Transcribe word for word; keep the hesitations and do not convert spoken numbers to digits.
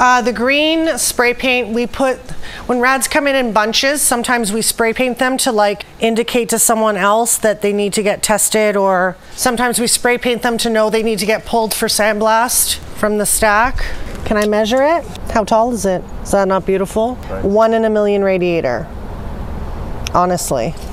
Uh, the green spray paint we put, when rads come in in bunches, sometimes we spray paint them to like indicate to someone else that they need to get tested, or sometimes we spray paint them to know they need to get pulled for sandblast from the stack. Can I measure it? How tall is it? Is that not beautiful? Right. One in a million radiator, honestly.